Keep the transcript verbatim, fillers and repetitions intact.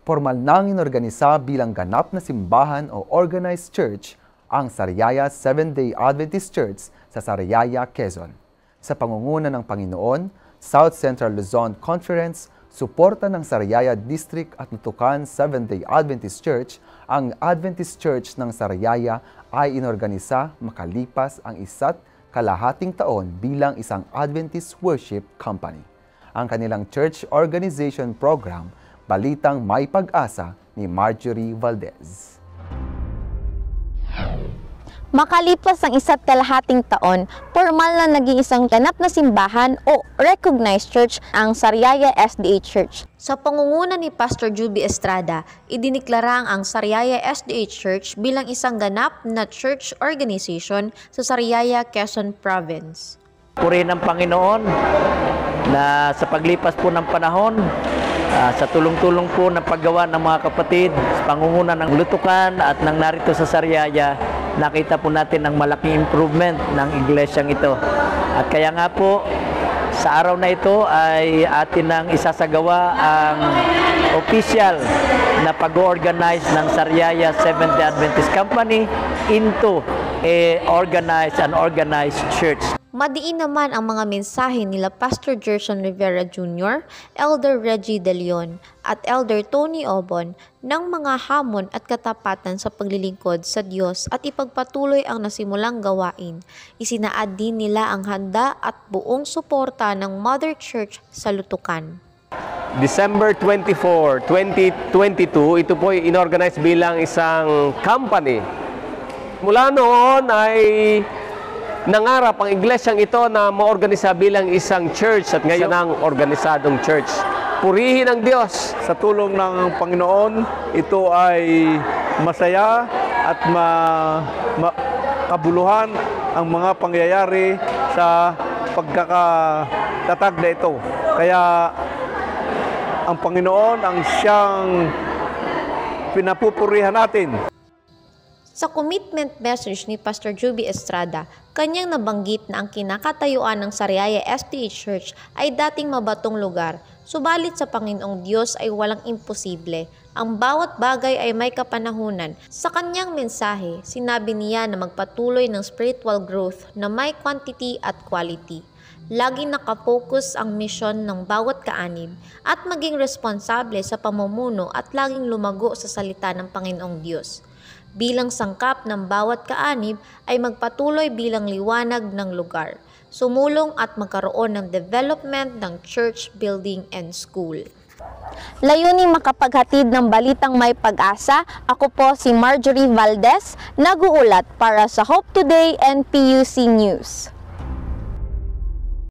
Formal nang inorganisa bilang ganap na simbahan o organized church ang Sariaya Seventh-day Adventist Church sa Sariaya, Quezon. Sa pangunguna ng Panginoon, South Central Luzon Conference, suporta ng Sariaya District at Nutukan Seventh-day Adventist Church, ang Adventist Church ng Sariaya ay inorganisa makalipas ang isa't kalahating taon bilang isang Adventist Worship Company. Ang kanilang church organization program, Balitang May Pag-asa ni Marjorie Valdez. Makalipas ang isa't kalahating taon, formal na naging isang ganap na simbahan o recognized church ang Sariaya S D A Church. Sa pangunguna ni Pastor Juby Estrada, idiniklara ang Sariaya S D A Church bilang isang ganap na church organization sa Sariaya, Quezon Province. Purihin ng Panginoon na sa paglipas po ng panahon, uh, sa tulong-tulong po ng paggawa ng mga kapatid, sa pangunguna ng Lutukan at ng narito sa Sariaya, nakita po natin ang malaking improvement ng iglesyang ito. At kaya nga po, sa araw na ito ay atin nang isasagawa ang official na pag-organize ng Sariaya Seventh-day Adventist Company into a organized and organized church. Madiin naman ang mga mensahe nila Pastor Gerson Rivera Junior, Elder Reggie De Leon at Elder Tony Obon ng mga hamon at katapatan sa paglilingkod sa Diyos at ipagpatuloy ang nasimulang gawain. Isinaad din nila ang handa at buong suporta ng Mother Church sa Lutukan. December twenty-fourth, twenty twenty-two, ito po ay inorganize bilang isang company. Mula noon ay nangarap ang iglesyang ito na maorganisa bilang isang church at ngayon ang organisadong church. Purihin ang Diyos. Sa tulong ng Panginoon, ito ay masaya at ma, ma, kabuluhan ang mga pangyayari sa pagkakatatag na ito. Kaya ang Panginoon ang siyang pinapupurihan natin. Sa commitment message ni Pastor Juby Estrada, kanyang nabanggit na ang kinakatayuan ng Sariaya S D A Church ay dating mabatong lugar, subalit sa Panginoong Diyos ay walang imposible. Ang bawat bagay ay may kapanahunan. Sa kanyang mensahe, sinabi niya na magpatuloy ng spiritual growth na may quantity at quality. Laging nakapokus ang misyon ng bawat kaanib at maging responsable sa pamumuno at laging lumago sa salita ng Panginoong Diyos. Bilang sangkap ng bawat kaanib ay magpatuloy bilang liwanag ng lugar, sumulong at magkaroon ng development ng church building and school. Layuning makapaghatid ng balitang may pag-asa, ako po si Marjorie Valdez, nag-uulat para sa Hope Today and P U C News.